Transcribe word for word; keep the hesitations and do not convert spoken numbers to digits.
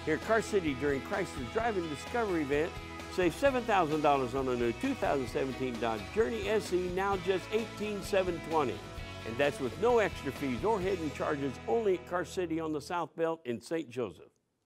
Here at Car City during Chrysler's Drive-In Discovery event, save seven thousand dollars on a new two thousand seventeen Dodge Journey S E, now just eighteen thousand seven hundred twenty dollars. And that's with no extra fees or hidden charges, only at Car City on the South Belt in Saint Joseph.